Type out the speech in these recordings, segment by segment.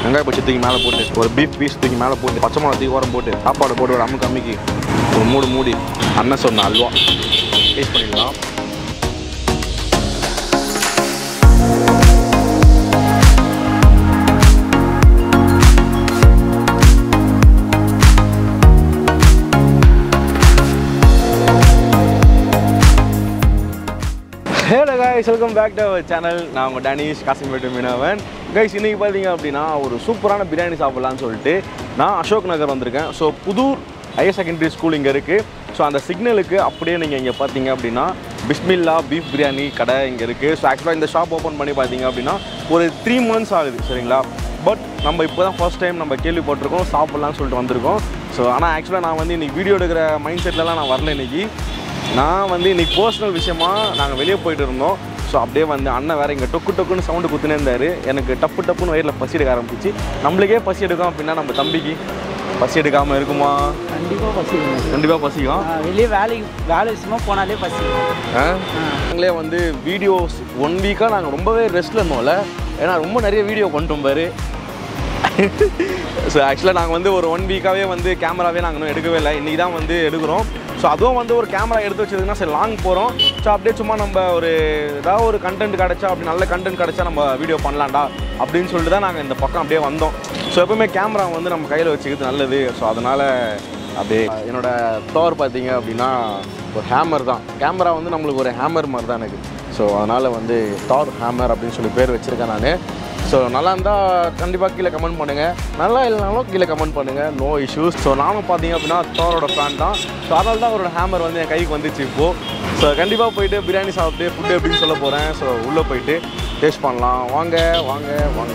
வெங்காய பச்சை தூக்கி மேலே போட்டு ஒரு பீஃப் பீஸ் தூக்கி மேலே போட்டு பச்சை மிளகா தூக்கி ஓரம் போட்டு சாப்பாடு போட்டு ஒரு அம்முக்கு அம்மிக்கு ஒரு மூடி அண்ணன் சொன்ன அல்வா டேஸ்ட் பண்ணிடலாம். Hello guys, welcome back to our channel. நான் உங்கள் டேனிஷ் காசிம்பேட்டு மீனவன். கைஸ் இன்றைக்கி பார்த்தீங்க அப்படின்னா ஒரு சூப்பரான பிரியாணி சாப்பிட்லான்னு சொல்லிட்டு நான் அசோக் நகர் வந்திருக்கேன். So Pudur higher secondary school இங்கே இருக்குது. ஸோ அந்த சிக்னலுக்கு அப்படியே நீங்கள் இங்கே பார்த்தீங்க அப்படின்னா பிஸ்மில்லா பீஃப் பிரியாணி கடை இங்கே இருக்குது. ஸோ ஆக்சுவலாக இந்த ஷாப் ஓப்பன் பண்ணி பார்த்தீங்க அப்படின்னா ஒரு 3 months ஆகுது சரிங்களா. பட் நம்ம இப்போ தான் ஃபர்ஸ்ட் டைம் நம்ம கேள்விப்பட்டிருக்கோம் சாப்பிட்லான்னு சொல்லிட்டு வந்திருக்கோம். ஸோ ஆனால் ஆக்சுவலாக நான் வந்து இன்றைக்கி வீடியோ எடுக்கிற மைண்ட் செட்லலாம் நான் வரல. இன்றைக்கி நான் வந்து இன்றைக்கி பர்சனல் விஷயமாக நாங்கள் வெளியே போயிட்டு இருந்தோம். ஸோ அப்படியே வந்து அண்ணன் வேறு இங்கே டொக்குன்னு சவுண்டு குத்துனே இருந்தார். எனக்கு டப்புன்னு வயிறில் பசி எடுக்க ஆரம்பிச்சு. நம்மளுக்கே பசி எடுக்கும் அப்படின்னா நம்ம தம்பிக்கு பசி எடுக்காமல் இருக்குமா? கண்டிப்பாக பசிக்கும். வெளியே வேலை விஷயமா போனாலே பசிக்கும். நாங்களே வந்து வீடியோஸ் 1 வீக்காக நாங்கள் ரொம்பவே ரெஸ்ட்டில் இருந்தோம்ல. ஏன்னா ரொம்ப நிறைய வீடியோ பண்ணிட்டோம் பாரு. ஸோ ஆக்சுவலாக நாங்கள் வந்து ஒரு 1 வீக்காகவே வந்து கேமராவே நாங்கள் இன்னும் எடுக்கவே இல்லை. இன்றைக்கி தான் வந்து எடுக்கிறோம். ஸோ அதுவும் வந்து ஒரு கேமரா எடுத்து வச்சதுன்னா சரி லாங் போகிறோம். ஸோ அப்படியே சும்மா நம்ம ஒரு ஏதாவது ஒரு கண்டென்ட் கிடச்சா அப்படி நல்ல கண்டென்ட் கிடச்சா நம்ம வீடியோ பண்ணலாம்டா அப்படின்னு சொல்லிட்டு தான் நாங்கள் இந்த பக்கம் அப்படியே வந்தோம். ஸோ எப்பவுமே கேமரா வந்து நம்ம கையில் வச்சுக்கிறது நல்லது. ஸோ அதனால் அப்படியே என்னோடய தோர் பார்த்தீங்க அப்படின்னா ஒரு ஹேமர் தான். கேமரா வந்து நம்மளுக்கு ஒரு ஹேமர் மாதிரி தான் எனக்கு. ஸோ அதனால் வந்து தார் ஹேமர் அப்படின்னு சொல்லி பேர் வச்சுருக்கேன் நான். ஸோ நல்லா இருந்தால் கண்டிப்பாக கீழே கமெண்ட் பண்ணுங்கள், நல்லா இல்லைனாலும் கீழே கமெண்ட் பண்ணுங்கள், நோ இஷ்யூஸ். ஸோ நானும் பார்த்தீங்க அப்படின்னா தாரோட ஃபேன் தான். ஸோ அதனால தான் அவரோட ஹேமர் வந்து என் கைக்கு வந்துச்சு இப்போது. ஸோ கண்டிப்பாக போயிட்டு பிரியாணி சாப்பிட்டு ஃபுட்டு எப்படின்னு சொல்ல போகிறேன். ஸோ உள்ளே போயிட்டு டேஸ்ட் பண்ணலாம். வாங்க வாங்க வாங்க.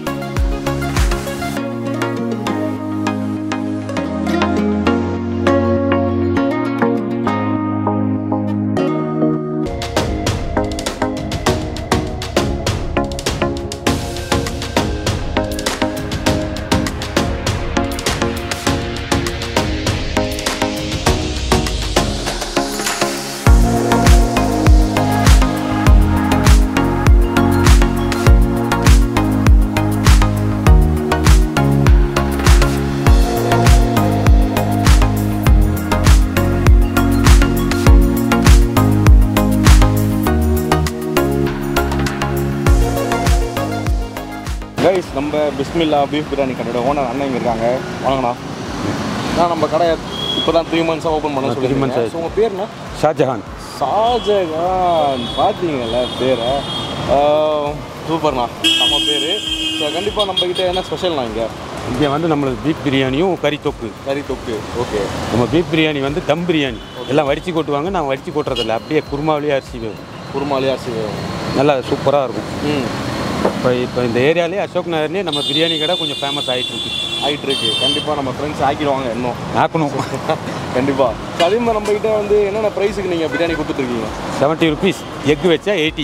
கைஸ் நம்ம பிஸ்மில்லா பீஃப் பிரியாணி கடையோட ஓனர் அண்ணன் இங்கே இருக்காங்க. வாங்கண்ணா. நான் நம்ம கடை இப்போ தான் 3 months ஓப்பன் பண்ண சொல்லி 3 months. ஸோ உங்கள் பேர்ண்ணா? ஷாஜஹான். ஷாஜஹான் பார்த்தீங்கல்ல பேரை. சூப்பர்ண்ணா, நம்ம பேர். ஸோ கண்டிப்பாக நம்மக்கிட்ட என்ன ஸ்பெஷல்ண்ணா இங்கே வந்து நம்மளுக்கு பீஃப் பிரியாணியும் கறி தொக்கு. ஓகே. நம்ம பீஃப் பிரியாணி வந்து தம் பிரியாணி எல்லாம் வடித்து கொட்டுவாங்க. நான் வடித்து கொட்டுறதில்ல, அப்படியே குருமாவிலே அரிசி வேகும். நல்லா சூப்பராக இருக்கும். இப்போ இந்த ஏரியாலே அசோக் நகர்லேயே நம்ம பிரியாணி கடை கொஞ்சம் ஃபேமஸ் ஆகிட்டுருக்கு. கண்டிப்பாக நம்ம ஃப்ரெண்ட்ஸ் ஆக்கிடுவாங்க இன்னும் ஆக்கணும். கண்டிப்பாக. ஸோ அதே மாதிரி நம்மகிட்ட வந்து என்னென்ன ப்ரைஸுக்கு நீங்கள் பிரியாணி கொடுத்துட்ருக்கீங்க? 70 rupees, எக் வச்சா 80,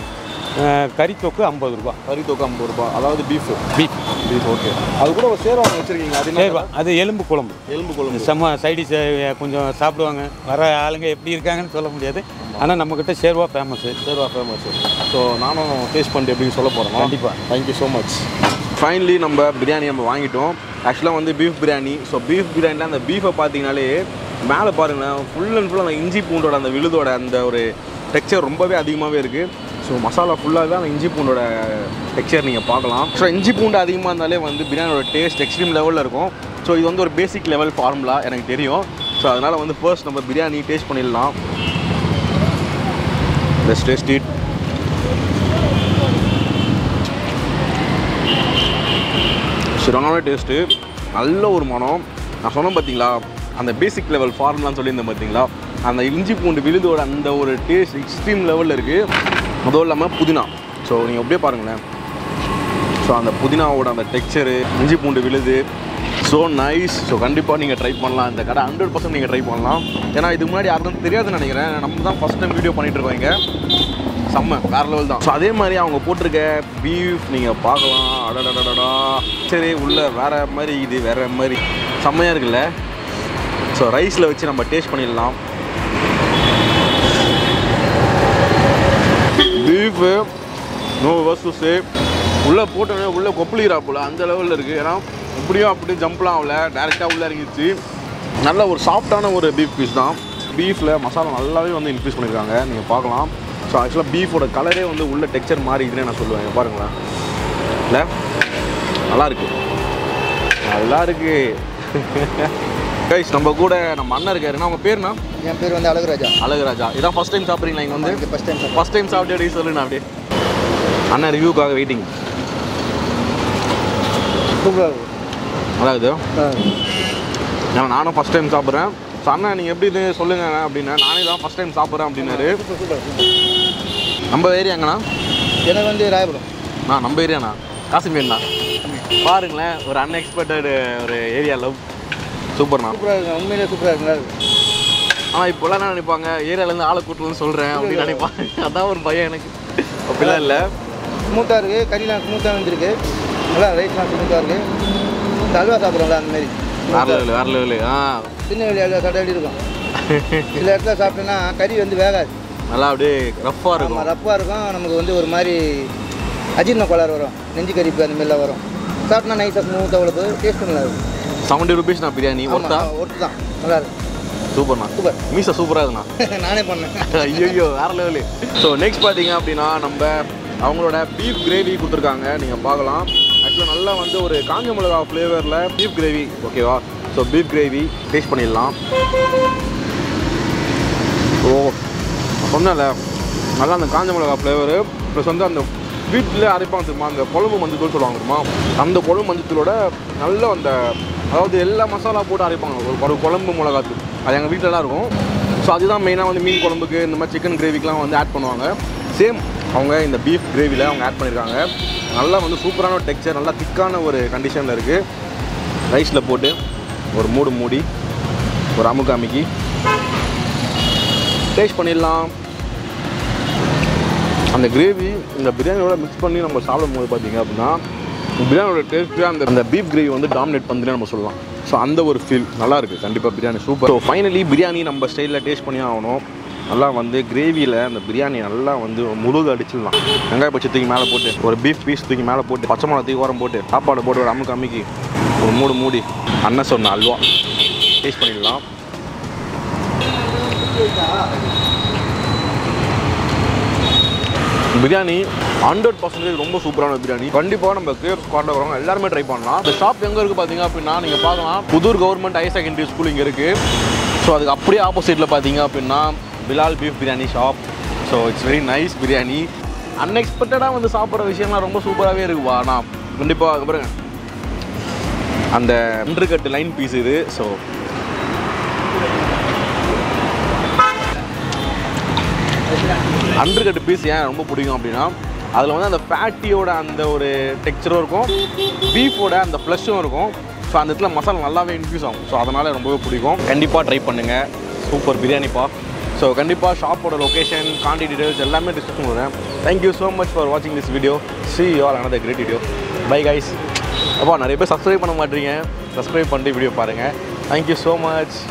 கறி தொக்கு 50 ரூபா. கறி தொக்கு 50 ரூபா, அதாவது பீஃப். ஓகே. அது கூட ஒரு சேர்வாங்க வச்சுருக்கீங்க. அது அது எலும்பு குழம்பு செம்ம சைடிஷ். கொஞ்சம் சாப்பிடுவாங்க. வர ஆளுங்க எப்படி இருக்காங்கன்னு சொல்ல முடியாது. ஆனால் நம்மக்கிட்ட சேர்வா ஃபேமஸ். ஸோ நானும் டேஸ்ட் பண்ணிட்டு எப்படின்னு சொல்ல போகிறேன். கண்டிப்பாக. Thank you so much. ஃபைனலி நம்ம பிரியாணி வாங்கிட்டோம். ஆக்சுவலாக வந்து பீஃப் பிரியாணி. ஸோ பீஃப் பிரியாணியில் அந்த பீஃபை பார்த்தீங்கனாலே மேலே பாருங்களேன், ஃபுல் அண்ட் ஃபுல்லாக அந்த இஞ்சி பூண்டோட அந்த விழுதோட அந்த ஒரு டெக்ஸ்சர் ரொம்பவே அதிகமாகவே இருக்குது. ஸோ மசாலா ஃபுல்லாகவே அந்த இஞ்சி பூண்டோட டெக்ஸ்சர் நீங்கள் பார்க்கலாம். ஸோ இஞ்சி பூண்டு அதிகமாக இருந்தாலே வந்து பிரியாணியோட டேஸ்ட் எக்ஸ்ட்ரீம் லெவலில் இருக்கும். ஸோ இது வந்து ஒரு பேசிக் லெவல் ஃபார்முலா எனக்கு தெரியும். ஸோ அதனால் வந்து ஃபர்ஸ்ட் நம்ம பிரியாணி டேஸ்ட் பண்ணிடலாம். Let's taste it. சரியான டேஸ்ட்டு, நல்ல ஒரு மனம். நான் சொன்னேன் பார்த்தீங்களா, அந்த பேசிக் லெவல் ஃபார்முலான்னு சொல்லியிருந்தேன் பார்த்தீங்களா, அந்த இஞ்சி பூண்டு விழுதோட அந்த ஒரு டேஸ்ட் எக்ஸ்ட்ரீம் லெவலில் இருக்குது. அதுவும் இல்லாமல் புதினா. ஸோ நீங்கள் அப்படியே பாருங்களேன். ஸோ அந்த புதினாவோட அந்த டெக்ஸ்சரு, இஞ்சி பூண்டு விழுது, ஸோ நைஸ். ஸோ கண்டிப்பாக நீங்கள் ட்ரை பண்ணலாம். இந்த கடை 100% நீங்கள் ட்ரை பண்ணலாம். ஏன்னா இதுக்கு முன்னாடி யாருக்கும் தெரியாதுன்னு நினைக்கிறேன். நம்ம தான் ஃபஸ்ட் டைம் வீடியோ பண்ணிகிட்ருக்கோம். இங்கே செம்ம வேறு லெவல் தான். ஸோ அதே மாதிரி அவங்க போட்டிருக்க பீஃப் நீங்கள் பார்க்கலாம். அடடடடா, சரி உள்ள வேறு மாதிரி இது வேறு மாதிரி செம்மையாக இருக்குல்ல. ஸோ ரைஸில் வச்சு நம்ம டேஸ்ட் பண்ணிடலாம். Beef no words to say. உள்ளே போட்டோன்னே உள்ளே கொப்பளிக்கிறா போல் அந்த லெவலில் இருக்குது. ஏன்னா இப்படியும் அப்படி ஜம்ப்லாம் ஆகல, டேரெக்டாக உள்ளே இறங்கிடுச்சு. நல்ல ஒரு சாஃப்டான ஒரு பீஃப் பீஸ் தான். பீஃபில் மசாலா நல்லாவே வந்து இன்க்ரீஸ் பண்ணியிருக்காங்க, நீங்கள் பார்க்கலாம். ஸோ ஆக்சுவலாக பீஃபோட கலரே வந்து உள்ள டெக்ஸ்சர் மாதிரி இதுன்னு நான் சொல்லுவேன். பாருங்களேன், இல்லை நல்லாயிருக்கு, நல்லா இருக்குது. கைஸ் நம்ம கூட நம்ம அண்ணன் இருக்காருன்னா, அவங்க பேருண்ணா? என் பேர் வந்து அழகுராஜா. அழகுராஜா. இதான் ஃபஸ்ட் டைம் சாப்பிட்றீங்களா இங்கே வந்து? ஃபஸ்ட் டைம் சாப்பிட்டு அப்படி சொல்லுண்ணா. அப்படியே அண்ணன் ரிவ்யூக்காக வெயிட்டிங். சூப்பராக இருக்கும், நல்லா இருக்குது. ஏன்னா நானும் ஃபஸ்ட் டைம் சாப்பிட்றேன். ஸோ அண்ணா நீங்கள் எப்படி இது சொல்லுங்க அப்படின்னா, நானே தான் ஃபஸ்ட் டைம் சாப்பிட்றேன் அப்படின்னாரு. நம்ம ஏரியாங்கண்ணா? எனக்கு வந்து ராயபுரம். நம்ம ஏரியாண்ணா காசிமேட்ண்ணா. பாருங்களேன், ஒரு அன்எக்ஸ்பெக்டட் ஒரு ஏரியா லவ். சூப்பர்ண்ணா. சூப்பராக இருக்கும், உண்மையிலே சூப்பராக இருக்குங்களா. ஆனால் இப்போலாம் என்ன நினைப்பாங்க, ஏரியாவிலேருந்து ஆளை கூட்டுன்னு சொல்கிறேன் அப்படின்னு நினைப்பாங்க. அதான் ஒரு பயம் எனக்கு. அப்படிலாம் இல்லை, ஸ்மூத்தாக இருக்குது, கறிலாம் ஸ்மூத்தாக வந்துருக்கு, நல்லா ரைஸ்லாம் ஸ்மூத்தாக இருக்குது. அல்வா சாப்பிட்றோம்ல அந்தமாரி வேறு லெவலு, வேறு லெவலு. சின்ன வெளி அல்வா சாப்பிட்டா எப்படி இருக்கும்? சில இடத்துல சாப்பிட்டோன்னா கறி வந்து வேகாது, நல்லா அப்படியே ரஃப்பாக இருக்கும். ரஃப்பாக இருக்கும், நமக்கு வந்து ஒரு மாதிரி அஜீர்ண கோளாறு வரும், நெஞ்சு கறிப்பு அந்த மாதிரிலாம் வரும். சாப்பிட்டா நைஸாக ஸ்மூத்தாக அவ்வளோ டேஸ்ட் நல்லா இருக்கும். 70 rupees நான் பிரியாணி ஒருத்தா? ஒருத்து தான், நல்லா இருக்கு. சூப்பர்ண்ணா, சூப்பர். மீசை சூப்பராக இருக்குண்ணா. நானே பண்ணேன். ஐயோ வேறு லெவலு. ஸோ நெக்ஸ்ட் பார்த்தீங்க அப்படின்னா, நம்ம அவங்களோட பீஃப் கிரேவி கொடுத்துருக்காங்க, நீங்கள் பார்க்கலாம். ஆக்சுவலாக நல்லா வந்து ஒரு காஞ்ச மிளகா ஃப்ளேவரில் பீஃப் கிரேவி. ஓகேவா? ஸோ பீஃப் கிரேவி டேஸ்ட் பண்ணிடலாம். ஓ சொன்னல, நல்லா அந்த காஞ்ச மிளகா ஃப்ளேவரு ப்ளஸ் வந்து அந்த வீட்டில் அரைப்பாங்க தெரியுமா, அந்த குழம்பு மஞ்சத்தூள் சொல்லுவாங்க தெரியுமா, அந்த குழம்பு மஞ்சத்தூளோட நல்ல அந்த, அதாவது எல்லா மசாலா போட்டு அரைப்பாங்க ஒரு குழம்பு மிளகாத்தூள். அது எங்கள் வீட்டிலலாம் இருக்கும். ஸோ அதுதான் மெயினாக வந்து மீன் குழம்புக்கு இந்த மாதிரி சிக்கன் கிரேவிக்கெலாம் வந்து ஆட் பண்ணுவாங்க. சேம் அவங்க இந்த பீஃப் கிரேவியில் அவங்க ஆட் பண்ணியிருக்காங்க. நல்லா வந்து சூப்பரான ஒரு டெக்ஸ்சர், நல்லா திக்கான ஒரு கண்டிஷனில் இருக்குது. ரைஸில் போட்டு ஒரு மூடி ஒரு அமுக்கி டேஸ்ட் பண்ணிடலாம். அந்த கிரேவி இந்த பிரியாணியோட மிக்ஸ் பண்ணி நம்ம சாப்பிடும் போது பார்த்தீங்க அப்படின்னா, பிரியாணியோட டேஸ்ட்டு அந்த பீஃப் கிரேவி வந்து டாமினேட் பண்ணுறேன்னு நம்ம சொல்லலாம். ஸோ அந்த ஒரு ஃபீல் நல்லாயிருக்கு கண்டிப்பாக. Biryani super. So finally biryani நம்ம ஸ்டைலில் டேஸ்ட் பண்ணி ஆகணும். நல்லா வந்து கிரேவியில் அந்த பிரியாணி நல்லா வந்து முழுக அடிச்சிடலாம். வெங்காய பச்சை தூக்கி மேலே போட்டு, ஒரு பீஃப் பீஸ் தூக்கி மேலே போட்டு, பச்சை மிளகா தூக்கி ஓரம் போட்டு, சாப்பாடு போட்டு ஒரு அமுக்கி ஒரு மூடி அண்ணன் சொன்ன அல்வா டேஸ்ட் பண்ணிடலாம். பிரியாணி 100% ரொம்ப சூப்பரான பிரியாணி. கண்டிப்பாக நம்ம கேஎஃப் ஸ்குவாடில் வரவங்க எல்லாருமே ட்ரை பண்ணலாம். இந்த ஷாப் எங்கே இருக்குது பார்த்தீங்க அப்படின்னா, நீங்கள் பார்க்கலாம், Pudur government higher secondary school இங்கே இருக்குது. ஸோ அதுக்கு அப்படியே ஆப்போசிட்டில் பார்த்தீங்க அப்படின்னா Bilal beef biryani shop. So it's very nice biryani. அன்எக்ஸ்பெக்டடாக வந்து சாப்பிட்ற விஷயம்லாம் ரொம்ப சூப்பராகவே இருக்குவா. நான் கண்டிப்பாக அதுக்கப்புறம் அந்த இன்டர்கட் லைன் பீஸ் இது. ஸோ அண்டர்கட் பீஸ் ஏன் ரொம்ப பிடிக்கும் அப்படின்னா, அதில் வந்து அந்த ஃபேட்டியோட அந்த ஒரு டெக்ஸ்சரும் இருக்கும், பீஃபோட அந்த ஃப்ளஷும் இருக்கும். ஸோ அந்த இடத்துல மசாலா நல்லாவே இன்ஃப்யூஸ் ஆகும். ஸோ அதனால் ரொம்பவே பிடிக்கும். கண்டிப்பாக ட்ரை பண்ணுங்கள், சூப்பர் பிரியாணிப்பா. ஸோ கண்டிப்பாக ஷாப்போட லொக்கேஷன், கான்டாக்ட் டீடைல்ஸ் எல்லாமே டிஸ்கஸ் பண்ணுறேன். தேங்க்யூ ஸோ மச் ஃபார் வாட்சிங் this video. see you all another great video. Bye guys. அப்பா நிறைய பேர் சப்ஸ்கிரைப் பண்ண மாட்டீங்க, சப்ஸ்கிரைப் பண்ணிட்டு வீடியோ பாருங்கள். Thank you so much.